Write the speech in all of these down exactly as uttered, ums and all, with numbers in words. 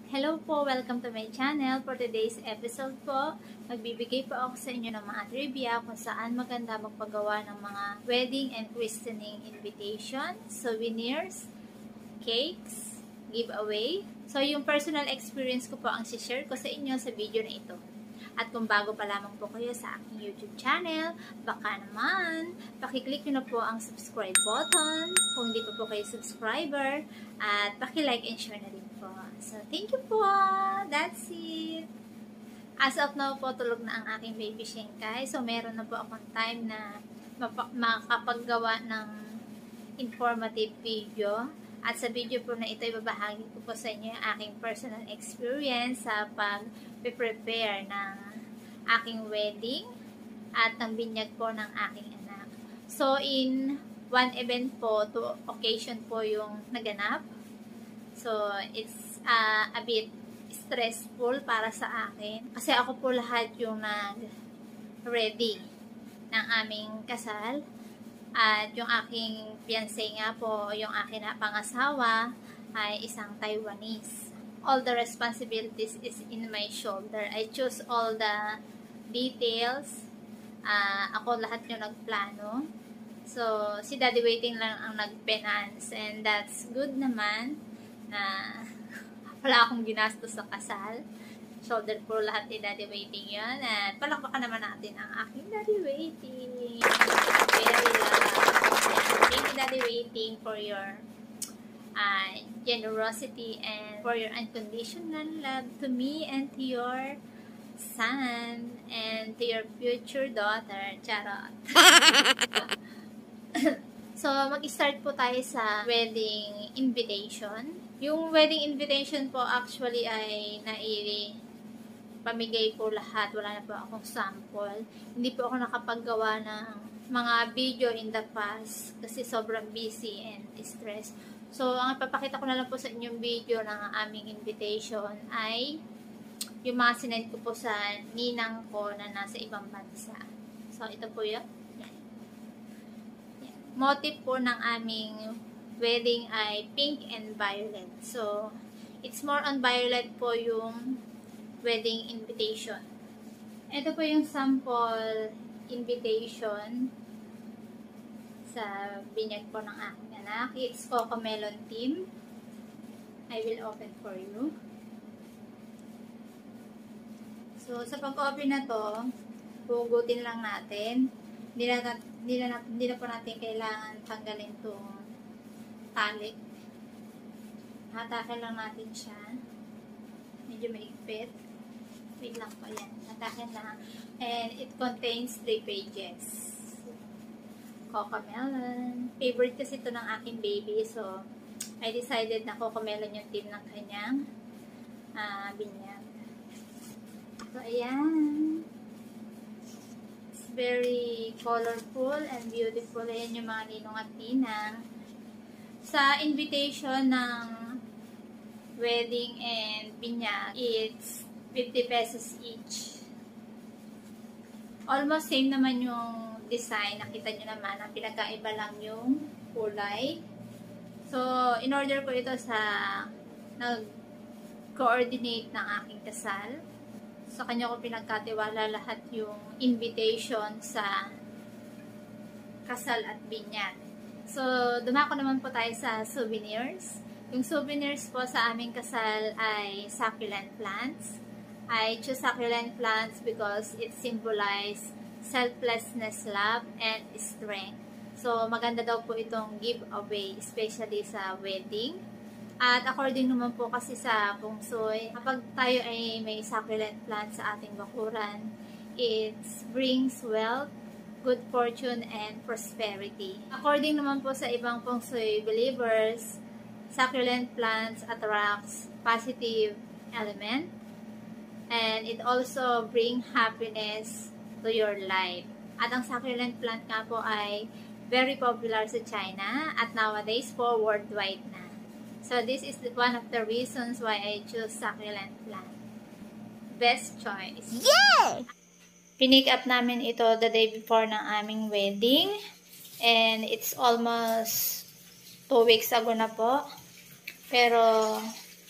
Hello po! Welcome to my channel. For today's episode po, magbibigay po ako sa inyo ng mga trivia kung saan maganda magpagawa ng mga wedding and christening invitation, souvenirs, cakes, giveaway. So, yung personal experience ko po ang share ko sa inyo sa video na ito. At kung bago pa lamang po kayo sa aking YouTube channel, baka naman, pakiclick nyo na po ang subscribe button kung hindi pa po kayo subscriber at pakilike and share na rin po. So, thank you po! That's it! As of now po, tulog na ang aking baby Shinkai. So, meron na po akong time na makapaggawa ng informative video. At sa video po na ito, ibabahagi ko po sa inyo yung aking personal experience sa pag-prepare ng aking wedding at ng binyag po ng aking anak. So, in one event po, two occasion po yung naganap. So, it's uh, a bit stressful para sa akin. Kasi ako po lahat yung nag-ready ng aming kasal. At yung aking fiancé nga po, yung aking pangasawa, ay isang Taiwanese. All the responsibilities is in my shoulder. I choose all the details. Uh, ako lahat yung nagplano. So, si Daddy Waiting lang ang nag-finance. And that's good naman na wala akong ginastos sa kasal. Shoulder po lahat ni Daddy Waiting yun. At palakpakan naman natin ang aking Daddy Waiting. Very love. Thank you, Daddy Waiting, for your uh, generosity and for your unconditional love to me and to your son and to your future daughter. Charot. So, mag-start po tayo sa wedding invitation. Yung wedding invitation po actually ay nairi pamigay po lahat. Wala na po akong sample. Hindi po ako nakapaggawa ng mga video in the past kasi sobrang busy and stress. So, ang ipapakita ko na lang po sa inyong video ng aming invitation ay yung mga sinend ko po sa ninang ko na nasa ibang bansa. So, ito po yun. Yan. Yan. Motif po ng aming wedding ay pink and violet. So, it's more on violet po yung wedding invitation. Ito po yung sample invitation sa binyag po ng aking anak. It's Coco Melon theme. I will open for you. So, sa pag-open na to, hugutin lang natin. Hindi na, hindi na, hindi na po natin kailangan tanggalin itong tali. Hatakin lang natin siya. Medyo maigpit. Wait lang po yan. Hatakin lang. And it contains three pages. Coco Melon. Favorite kasi ito ng aking baby. So, I decided na Coco Melon yung theme ng kanyang uh, binyag. So, ayan. It's very colorful and beautiful. Ayan yung mga ninong at ninang. Sa invitation ng wedding and binyag, it's fifty pesos each. Almost same naman yung design. Nakita nyo naman, ang pinagkaiba lang yung kulay. So, in order ko ito sa nag-coordinate ng aking kasal. Sa kanya ko pinagkatiwala lahat yung invitation sa kasal at binyag. So, dumako naman po tayo sa souvenirs. Yung souvenirs po sa aming kasal ay succulent plants. I choose succulent plants because it symbolizes selflessness, love, and strength. So, maganda daw po itong giveaway, especially sa wedding. At according naman po kasi sa Feng Shui, kapag tayo ay may succulent plant sa ating bakuran, it brings wealth, good fortune, and prosperity. According naman po sa ibang Feng Shui believers, succulent plants attracts positive element, and it also brings happiness to your life. At ang succulent plant nga po ay very popular sa China at nowadays po worldwide na. So, this is one of the reasons why I choose succulent plant. Best choice. Yay! Pinick up namin ito the day before ng aming wedding. And it's almost two weeks ago na po. Pero,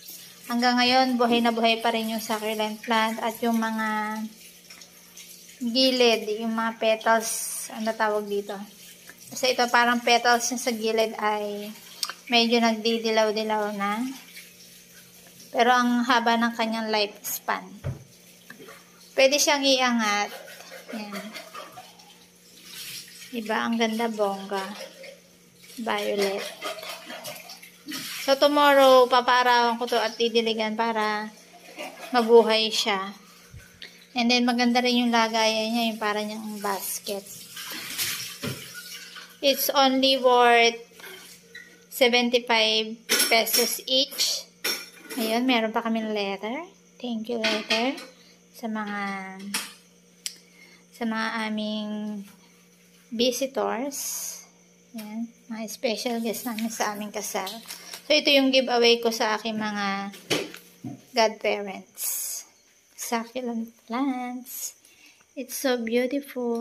Hanggang ngayon, buhay na buhay pa rin yung succulent plant at yung mga gilid, yung mga petals, ano tawag dito. Kasi ito parang petals yung sa gilid ay medyo nagdidilaw-dilaw na. Pero ang haba ng kanyang lifespan. Pwede siyang iangat. Yan. Diba? Ang ganda, bongga. Violet. So, tomorrow, papaarawan ko to at didiligan para mabuhay siya. And then, maganda rin yung lagayan niya, yung para niyang basket. It's only worth seventy-five pesos each. Ayun, meron pa kami letter. Thank you, letter. Sa mga sa mga aming visitors. Yan, mga special guests namin sa aming kasal. So, ito yung giveaway ko sa aking mga godparents. Succulent plants. It's so beautiful.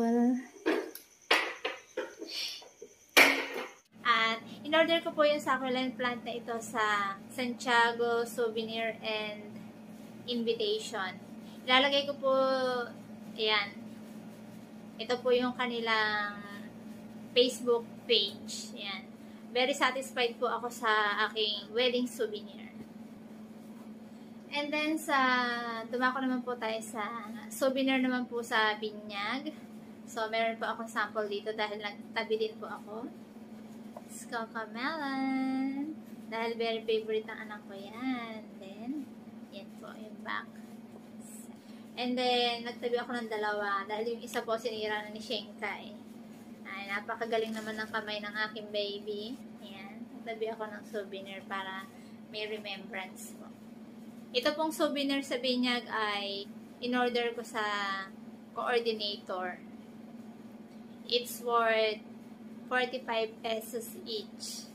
At, in-order ko po yung succulent plant na ito sa Santiago Souvenir and Invitation. Ilalagay ko po, ayan, ito po yung kanilang Facebook page. Ayan. Very satisfied po ako sa aking wedding souvenir. And then, sa dumako naman po tayo sa souvenir naman po sa binyag. So, meron po akong sample dito dahil nagtabi din po ako. Cocomelon. Dahil very favorite ng anak ko yan. Then, yan po yung back. And then, nagtabi ako ng dalawa dahil yung isa po sinira na ni Shenkai. Ay, napakagaling naman ng kamay ng aking baby. Ayan. Nagtabi ako ng souvenir para may remembrance po. Ito pong souvenir sa binyag ay in-order ko sa coordinator. It's worth forty-five pesos each.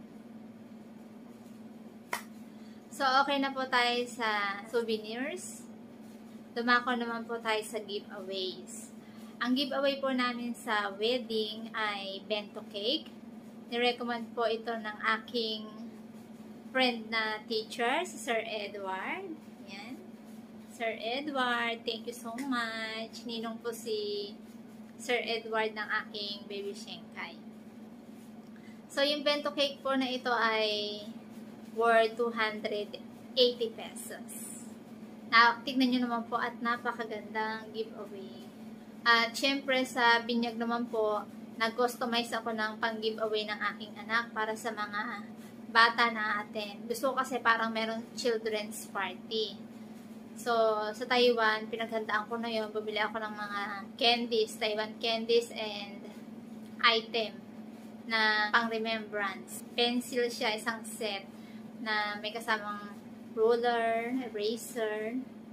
So, okay na po tayo sa souvenirs. Dumako naman po tayo sa giveaways. Ang giveaway po namin sa wedding ay bento cake. Nirecommend po ito ng aking friend na teacher, si Sir Edward. Yan. Sir Edward, thank you so much. Ninong po si Sir Edward ng aking baby Shenkai. So, yung bento cake po na ito ay worth two hundred eighty pesos. Na, tignan nyo naman po at napakagandang giveaway. At syempre sa binyag naman po, nag-customize ako ng pang-giveaway ng aking anak para sa mga bata na attend. Gusto ko kasi parang meron children's party. So, sa Taiwan, pinaghandaan ko na yun. Bumili ako ng mga candies, Taiwan candies and item na pang-remembrance. Pencil siya, isang set na may kasamang ruler, eraser,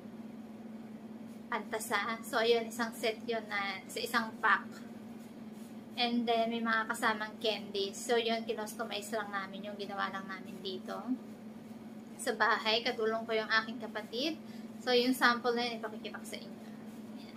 pantasa. So, ayun, isang set yun na sa isang pack. And then, may mga kasamang candies. So, yun, kinostomize lang namin yung ginawa lang namin dito sa bahay. Katulong ko yung aking kapatid. So, yung sample na yun, ipakikita ko sa inyo. Ayan.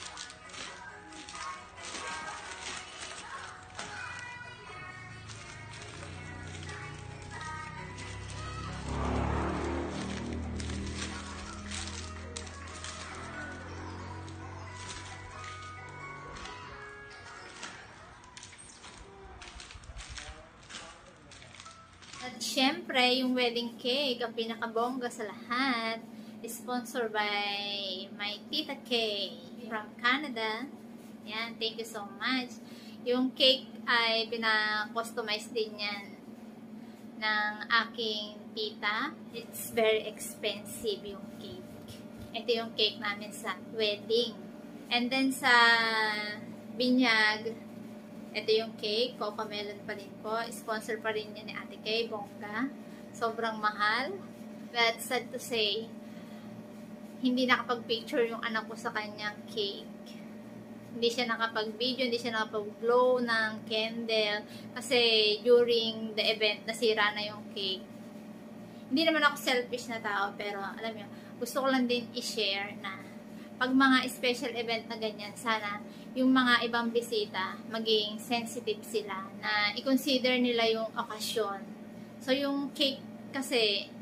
At syempre, yung wedding cake, ang pinakabongga sa lahat, sponsored by my Tita Kay from Canada. Yan, thank you so much. Yung cake ay pina-customize din yan ng aking tita. It's very expensive yung cake. Ito yung cake namin sa wedding. And then sa binyag, ito yung cake, Cocomelon pa rin po. Sponsor pa rin niya ni Ate Kay, bongga. Sobrang mahal. But sad to say, hindi nakapag-picture yung anak ko sa kanyang cake. Hindi siya nakapag-video, hindi siya nakapag-blow ng candle. Kasi during the event, nasira na yung cake. Hindi naman ako selfish na tao, pero alam mo, gusto ko lang din i-share na pag mga special event na ganyan, sana yung mga ibang bisita, maging sensitive sila na i-consider nila yung okasyon. So, yung cake kasi,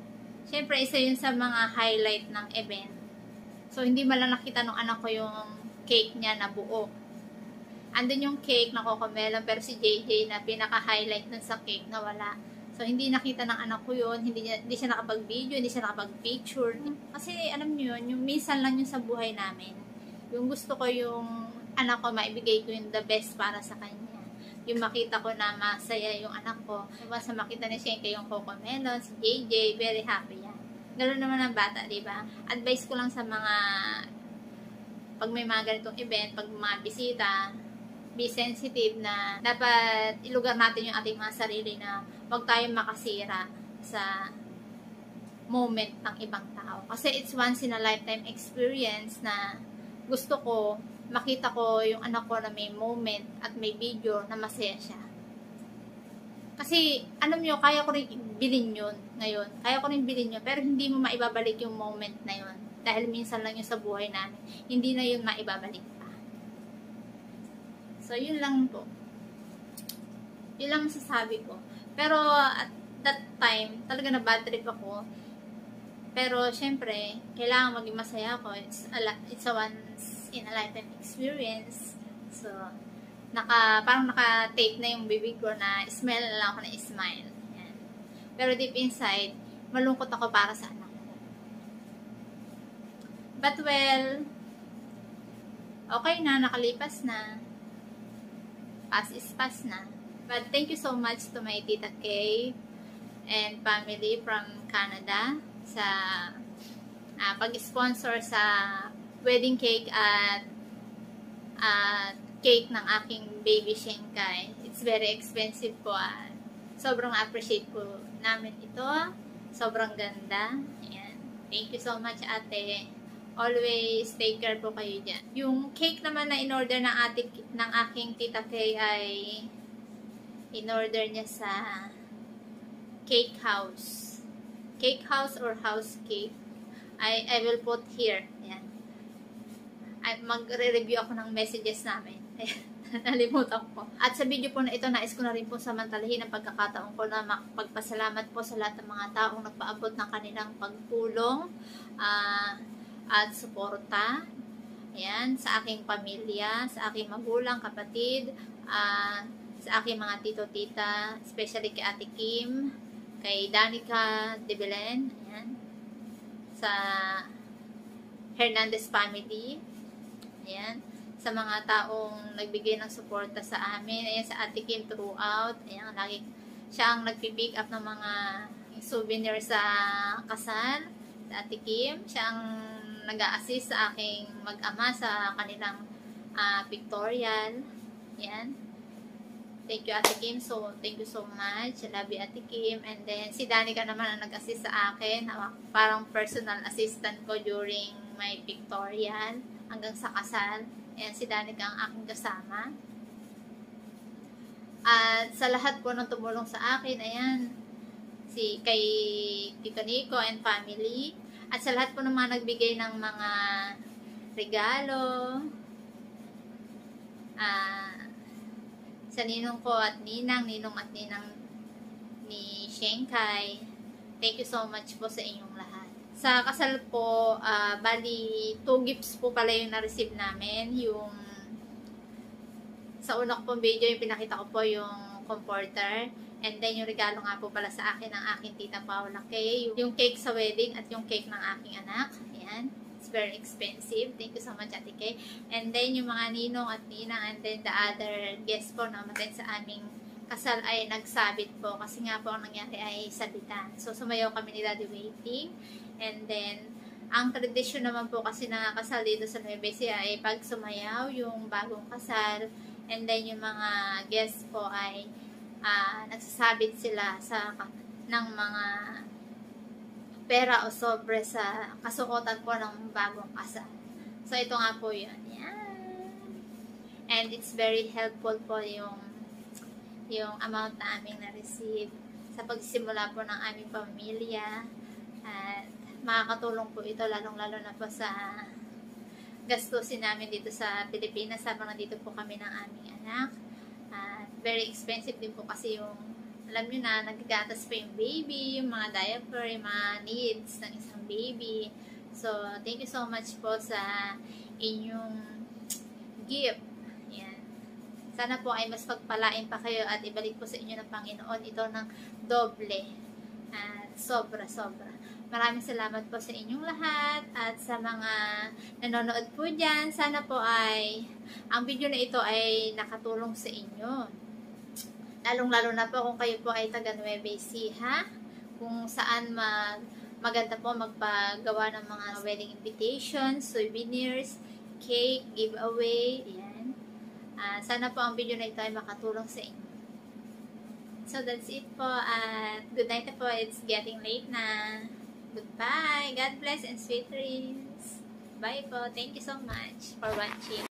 Siyempre, isa yun sa mga highlight ng event. So, hindi malang nakita nung anak ko yung cake niya na buo. Andun yung cake na cocomelon, pero si J J na pinaka-highlight nun sa cake na wala. So, hindi nakita ng anak ko yun, hindi, niya, hindi siya nakapag-video, hindi siya nakapag-picture. Kasi, alam niyo yun, yung minsan lang yun sa buhay namin. Yung gusto ko yung anak ko, maibigay ko yung the best para sa kanya. Yung makita ko na masaya yung anak ko. Diba, sa makita ni Shenke yung cocomelon, si J J, very happy yan. Ganoon naman ang bata, diba? Advice ko lang sa mga, pag may mga ganitong event, pag mga bisita, be sensitive na dapat ilugar natin yung ating mga sarili na huwag tayong makasira sa moment ng ibang tao. Kasi it's once in a lifetime experience na gusto ko, makita ko yung anak ko na may moment at may video na masaya siya. Kasi, alam nyo, kaya ko rin bilhin yun ngayon. Kaya ko rin bilhin yun, pero hindi mo maibabalik yung moment na yun. Dahil minsan lang yun sa buhay namin. Hindi na yun maibabalik pa. So, yun lang po. Yun lang masasabi ko. Pero, at that time, talaga na bad trip ako. Pero, syempre, kailangan maging masaya ako. It's a, it's a once in a lifetime experience. So, naka, parang naka-tape na yung bibig ko na smile na lang ako na smile. Yan. Pero deep inside, malungkot ako para sa anak ko. But well, okay na, nakalipas na. Past is past na. But thank you so much to my Tita Kay and family from Canada sa uh, pag-sponsor sa wedding cake at at uh, cake ng aking baby Shenkai. It's very expensive po. Uh, sobrang appreciate po namin ito. Sobrang ganda. Ayan. Thank you so much, ate. Always take care po kayo dyan. Yung cake naman na in-order ng, ate, ng aking Tita Kay ay in-order niya sa cake house. Cake house or house cake. I, I will put here. Ayan. Magre-review ako ng messages namin. Nalimutan ko. At sa video po na ito, nais ko na rin po samantalahin ang pagkakataon ko na magpasalamat po sa lahat ng mga taong nagpaabot ng kanilang pagtulong uh, at suporta. Ayan, sa aking pamilya, sa aking magulang, kapatid, uh, sa aking mga tito-tita, especially kay Ate Kim, kay Danica de Belen, ayan, sa Hernandez family, ayan, sa mga taong nagbigay ng suporta sa amin. Ayan, sa Ate Kim throughout. Ayan, lagi siya ang nagpipick up ng mga souvenirs sa kasal. Sa Ate Kim, siya ang nag-a-assist sa aking mag-ama sa kanilang uh, pictorial. Ayan. Thank you, Ate Kim. So, thank you so much. I love you, Ate Kim. And then, si Danica naman ang nag-assist sa akin. Parang personal assistant ko during my pictorial hanggang sa kasal. Ayan, si Danica ang aking kasama. At sa lahat po ng tumulong sa akin, ayan, si kay Tito Nico and family. At sa lahat po ng mga nagbigay ng mga regalo. Ah, sa ninong ko at ninang, ninong at ninang ni Shenkai. Thank you so much po sa inyong lahat. Sa kasal po, uh, bali, two gifts po pala yung na-receive namin. Yung, sa una ko pong video, yung pinakita ko po yung comforter. And then, yung regalo nga po pala sa akin ng aking Tita Paula Kay. Yung cake sa wedding at yung cake ng aking anak. Ayan. It's very expensive. Thank you so much, Ate Kay. And then, yung mga ninong at ninang and then the other guests po na umaten sa aming kasal ay nagsabit po. Kasi nga po, ang nangyari ay sabitan. So, sumayaw kami ni Daddy Waiting. And then, ang tradisyon naman po kasi na kasal dito sa Nueva Ecija ay pag sumayaw yung bagong kasal. And then, yung mga guests po ay uh, nagsasabit sila sa ng mga pera o sobre sa kasuotan po ng bagong kasal. So, ito nga po yun. Yan. And it's very helpful po yung yung amount na aming na-receive sa pagsimula po ng aming pamilya. At makakatulong po ito lalong-lalo na po sa gastusin namin dito sa Pilipinas habang nandito po kami ng aming anak. At very expensive din po kasi yung alam nyo na, nagagatas pa yung baby, yung mga diaper, yung mga needs ng isang baby. So, thank you so much po sa inyong gift. Yan. Sana po ay mas pagpalain pa kayo at ibalik po sa inyo ng Panginoon ito ng doble. At sobra-sobra. Maraming salamat po sa inyong lahat at sa mga nanonood po dyan. Sana po ay ang video na ito ay nakatulong sa inyo. Lalong-lalo na po kung kayo po ay taga Nueva Ecija, kung saan mag maganda po magpagawa ng mga wedding invitations, souvenirs, cake, giveaway, ayan. Uh, sana po ang video na ito ay makatulong sa inyo. So that's it po at good night na po, it's getting late na. Goodbye, God bless and sweet dreams. Bye po, thank you so much for watching.